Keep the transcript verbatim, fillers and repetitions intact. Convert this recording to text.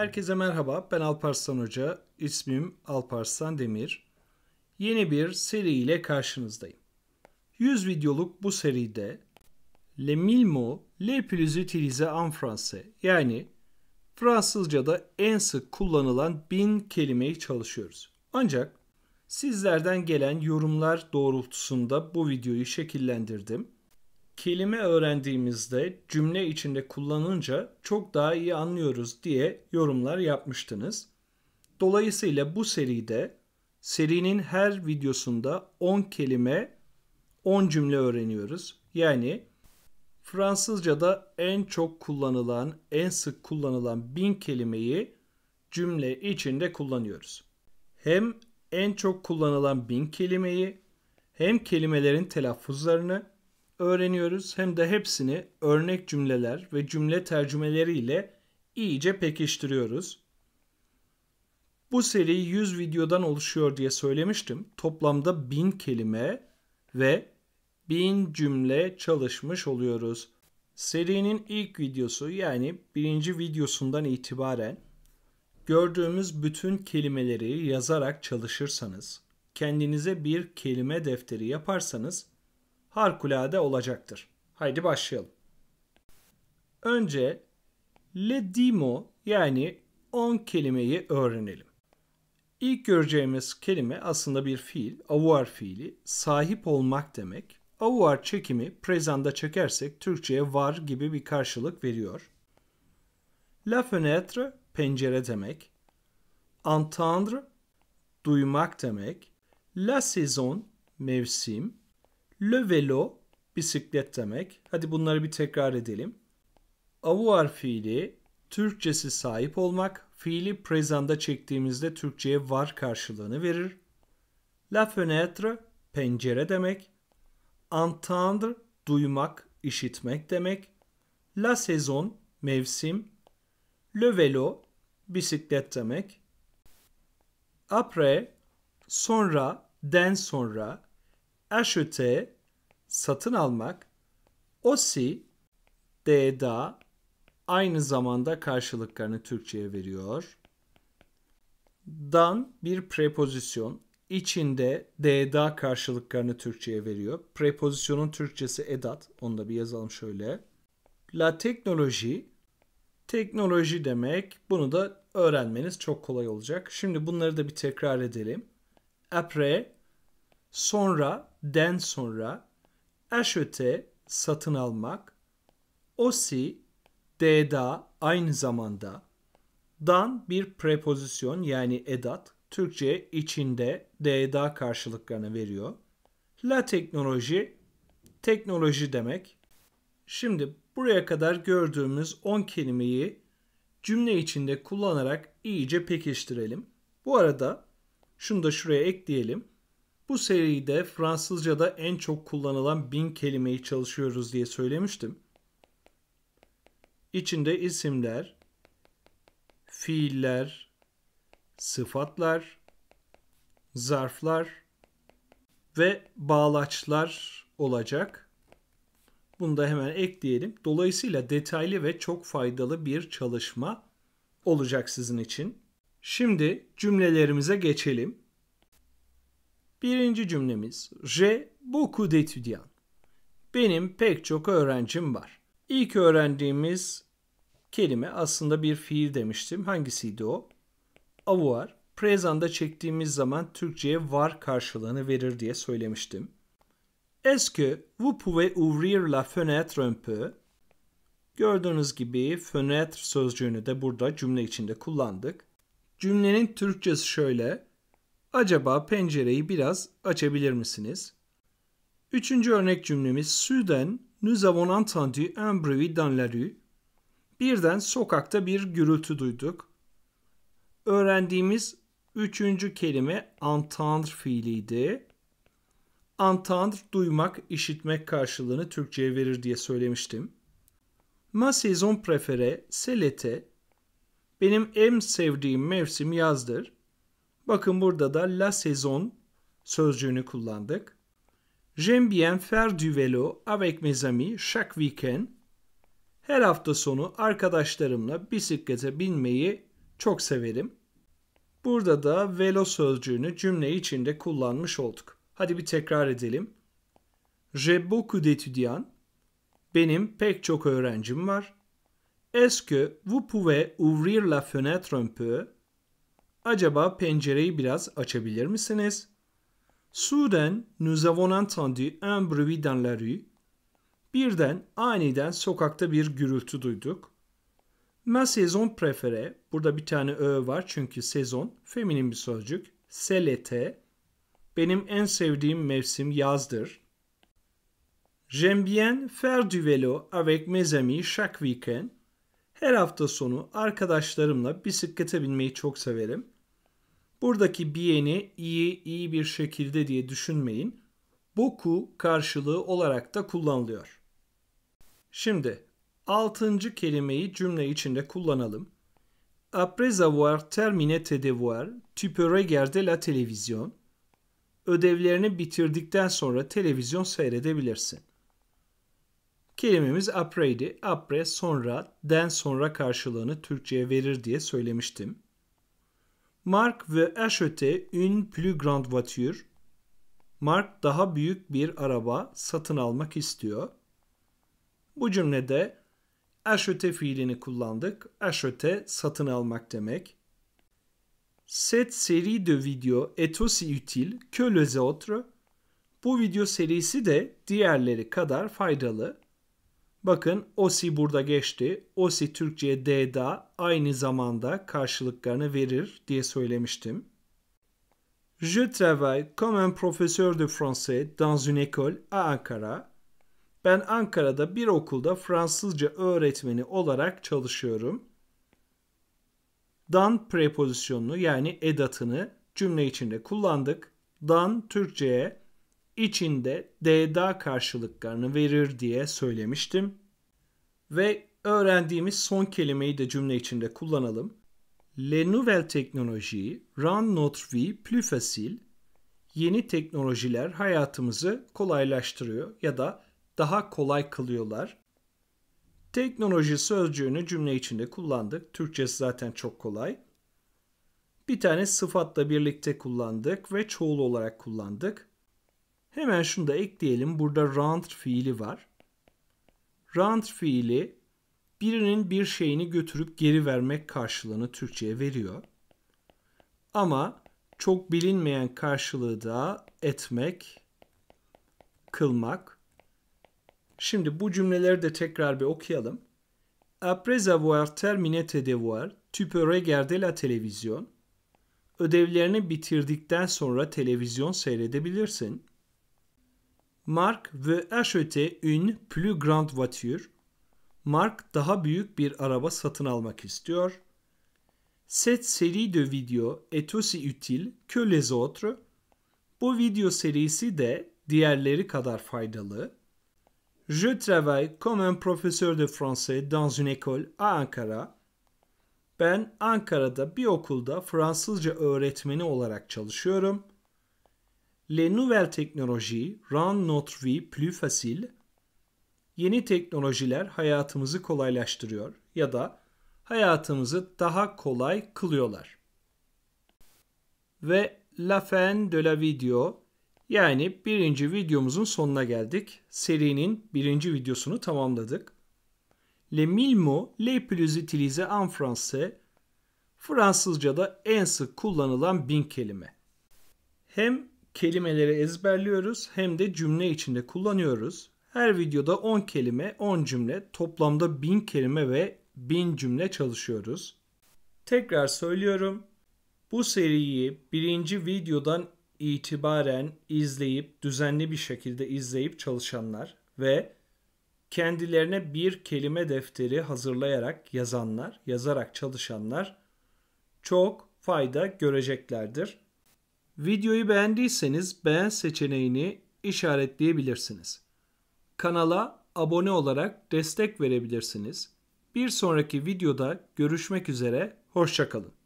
Herkese merhaba, ben Alparslan Hoca, ismim Alparslan Demir. Yeni bir seri ile karşınızdayım. yüz videoluk bu seride Les mille mots les plus utilisés en français, yani Fransızca'da en sık kullanılan bin kelimeyi çalışıyoruz. Ancak sizlerden gelen yorumlar doğrultusunda bu videoyu şekillendirdim. Kelime öğrendiğimizde cümle içinde kullanınca çok daha iyi anlıyoruz diye yorumlar yapmıştınız. Dolayısıyla bu seride serinin her videosunda on kelime, on cümle öğreniyoruz. Yani Fransızca'da en çok kullanılan, en sık kullanılan bin kelimeyi cümle içinde kullanıyoruz. Hem en çok kullanılan bin kelimeyi, hem kelimelerin telaffuzlarını öğreniyoruz, hem de hepsini örnek cümleler ve cümle tercümeleriyle iyice pekiştiriyoruz. Bu seri yüz videodan oluşuyor diye söylemiştim. Toplamda bin kelime ve bin cümle çalışmış oluyoruz. Serinin ilk videosu, yani birinci videosundan itibaren gördüğümüz bütün kelimeleri yazarak çalışırsanız, kendinize bir kelime defteri yaparsanız harikulade olacaktır. Haydi başlayalım. Önce les dix mots, yani on kelimeyi öğrenelim. İlk göreceğimiz kelime aslında bir fiil, avoir fiili, sahip olmak demek. Avoir çekimi présent'da çekersek Türkçe'ye var gibi bir karşılık veriyor. La fenêtre, pencere demek. Entendre, duymak demek. La saison, mevsim. Le vélo, bisiklet demek. Hadi bunları bir tekrar edelim. Avoir fiili, Türkçesi sahip olmak. Fiili présent'da çektiğimizde Türkçe'ye var karşılığını verir. La fenêtre, pencere demek. Entendre, duymak, işitmek demek. La saison, mevsim. Le vélo, bisiklet demek. Après, sonra, den sonra. Acheter, satın almak. Aussi, de da, aynı zamanda karşılıklarını Türkçe'ye veriyor. Dan bir prepozisyon, içinde de da karşılıklarını Türkçe'ye veriyor. Prepozisyonun Türkçesi edat, onu da bir yazalım şöyle. La teknoloji, teknoloji demek. Bunu da öğrenmeniz çok kolay olacak. Şimdi bunları da bir tekrar edelim. Après, sonra, den sonra. Acheter, satın almak. Aussi, de da, aynı zamanda. Dan bir prepozisyon, yani edat. Türkçe içinde de da karşılıklarını veriyor. La teknoloji, teknoloji demek. Şimdi buraya kadar gördüğümüz on kelimeyi cümle içinde kullanarak iyice pekiştirelim. Bu arada şunu da şuraya ekleyelim. Bu seride Fransızca'da en çok kullanılan bin kelimeyi çalışıyoruz diye söylemiştim. İçinde isimler, fiiller, sıfatlar, zarflar ve bağlaçlar olacak. Bunu da hemen ekleyelim. Dolayısıyla detaylı ve çok faydalı bir çalışma olacak sizin için. Şimdi cümlelerimize geçelim. Birinci cümlemiz, j'ai beaucoup d'étudiants. Benim pek çok öğrencim var. İlk öğrendiğimiz kelime aslında bir fiil demiştim. Hangisiydi o? Avoir. Présent'da çektiğimiz zaman Türkçe'ye var karşılığını verir diye söylemiştim. Est-ce que vous pouvez ouvrir la fenêtre un peu? Gördüğünüz gibi fenêtre sözcüğünü de burada cümle içinde kullandık. Cümlenin Türkçesi şöyle. Acaba pencereyi biraz açabilir misiniz? Üçüncü örnek cümlemiz, soudain nous avons entendu un bruit dans la rue. Birden sokakta bir gürültü duyduk. Öğrendiğimiz üçüncü kelime entendre fiiliydi. Entendre, duymak, işitmek karşılığını Türkçe'ye verir diye söylemiştim. Ma saison préférée, c'est l'été. Benim en sevdiğim mevsim yazdır. Bakın burada da la saison sözcüğünü kullandık. J'aime bien faire du vélo avec mes amis chaque week-end. Her hafta sonu arkadaşlarımla bisiklete binmeyi çok severim. Burada da vélo sözcüğünü cümle içinde kullanmış olduk. Hadi bir tekrar edelim. J'ai beaucoup d'étudiants. Benim pek çok öğrencim var. Est-ce que vous pouvez ouvrir la fenêtre un peu? Acaba pencereyi biraz açabilir misiniz? Soudain, nous avons entendu un bruit dans la rue. Birden, aniden sokakta bir gürültü duyduk. Ma saison préférée, burada bir tane ö var çünkü sezon, feminin bir sözcük. C'est l'été. Benim en sevdiğim mevsim yazdır. J'aime bien faire du vélo avec mes amis chaque week-end. Her hafta sonu arkadaşlarımla bisiklete binmeyi çok severim. Buradaki bien'i iyi, iyi bir şekilde diye düşünmeyin. Beaucoup karşılığı olarak da kullanılıyor. Şimdi altıncı kelimeyi cümle içinde kullanalım. Après avoir terminé tes devoirs, tu peux regarder la télévision. Ödevlerini bitirdikten sonra televizyon seyredebilirsin. Kelimemiz aprè'ydi. Après sonra, den sonra karşılığını Türkçe'ye verir diye söylemiştim. Mark veut acheter une plus grande voiture. Mark daha büyük bir araba satın almak istiyor. Bu cümlede acheter fiilini kullandık. Acheter satın almak demek. Cette série de vidéos est aussi utile que les autres. Bu video serisi de diğerleri kadar faydalı. Bakın aussi burada geçti. Aussi Türkçe'ye de da aynı zamanda karşılıklarını verir diye söylemiştim. Je travaille comme un professeur de français dans une école à Ankara. Ben Ankara'da bir okulda Fransızca öğretmeni olarak çalışıyorum. Dan prepozisyonunu yani edatını cümle içinde kullandık. Dan Türkçe'ye içinde de da karşılıklarını verir diye söylemiştim. Ve öğrendiğimiz son kelimeyi de cümle içinde kullanalım. Les nouvelles technologies rendent notre vie plus facile. Yeni teknolojiler hayatımızı kolaylaştırıyor ya da daha kolay kılıyorlar. Teknoloji sözcüğünü cümle içinde kullandık. Türkçesi zaten çok kolay. Bir tane sıfatla birlikte kullandık ve çoğul olarak kullandık. Hemen şunu da ekleyelim. Burada rendre fiili var. Rendre fiili birinin bir şeyini götürüp geri vermek karşılığını Türkçe'ye veriyor. Ama çok bilinmeyen karşılığı da etmek, kılmak. Şimdi bu cümleleri de tekrar bir okuyalım. Après avoir terminé tes devoirs, tu peux regarder la télévision. Ödevlerini bitirdikten sonra televizyon seyredebilirsin. Mark veut acheter une plus grande voiture. Mark daha büyük bir araba satın almak istiyor. Cette série de vidéos est aussi utile que les autres. Bu video serisi de diğerleri kadar faydalı. Je travaille comme un professeur de français dans une école à Ankara. Ben Ankara'da bir okulda Fransızca öğretmeni olarak çalışıyorum. Les nouvelles technologies rendent notre vie plus facile. Yeni teknolojiler hayatımızı kolaylaştırıyor ya da hayatımızı daha kolay kılıyorlar. Ve la fin de la video, yani birinci videomuzun sonuna geldik. Serinin birinci videosunu tamamladık. Les mille mots les plus utilisés en français, Fransızca'da en sık kullanılan bin kelime. Hem kelimeleri ezberliyoruz hem de cümle içinde kullanıyoruz. Her videoda on kelime, on cümle, toplamda bin kelime ve bin cümle çalışıyoruz. Tekrar söylüyorum. Bu seriyi birinci videodan itibaren izleyip, düzenli bir şekilde izleyip çalışanlar ve kendilerine bir kelime defteri hazırlayarak yazanlar, yazarak çalışanlar çok fayda göreceklerdir. Videoyu beğendiyseniz beğen seçeneğini işaretleyebilirsiniz. Kanala abone olarak destek verebilirsiniz. Bir sonraki videoda görüşmek üzere, hoşça kalın.